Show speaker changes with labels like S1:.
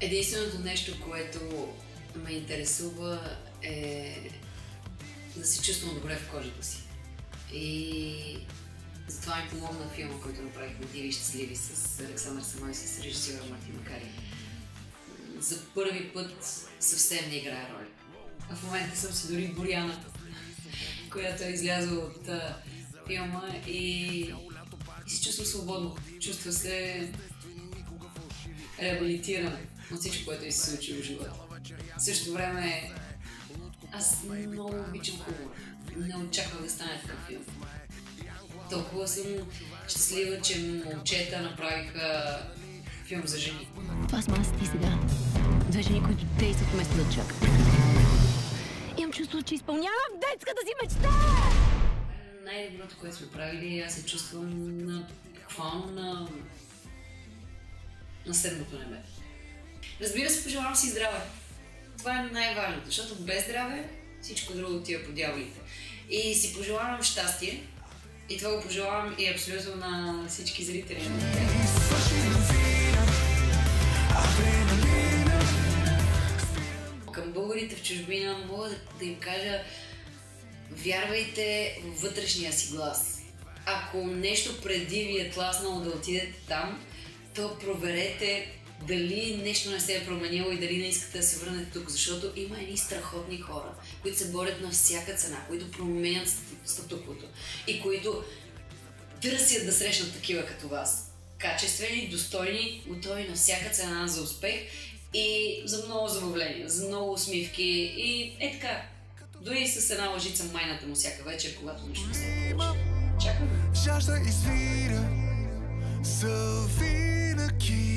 S1: Единственото нещо, което ме интересува е да се чувствам добре в кожата си. И затова ми помогна филма, който направихме "Диви и щастливи" с Александър Самой и с режисьора Мартин Макарий. За първи път съвсем не играе роля. В момента съм си дори Боряна, която е излязла от филма и се чувствам свободно. Чувства се реабилитирана от всичко, което се случи в живота. В същото време аз много обичам хумор. Не очаквам да стане такъв филм. Толкова съм щастлива, че момчета направиха филм за жени.
S2: Това сме аз и ти сега. Две жени, които действат вместо да чакат. Имам чувство, че изпълнявам детската си мечта!
S1: Най-доброто, което сме правили, аз се чувствам буквално на седмото небе. Разбира се, пожелавам си здраве. Това е най-важното, защото без здраве всичко друго отива по дяволите. И си пожелавам щастие. И това го пожелавам и абсолютно на всички зрители. Към българите в чужбина мога да им кажа: вярвайте във вътрешния си глас. Ако нещо преди ви е тласнало да отидете там, то проверете дали нещо не се е променило и дали не искате да се върнете тук, защото има едни страхотни хора, които се борят на всяка цена, които променят статуквото и които търсят да срещнат такива като вас. Качествени, достойни, готови на всяка цена за успех и за много забавления, за много усмивки и така. Дори с една лъжица майната му всяка вечер, когато нещо не се получи. Чакаме!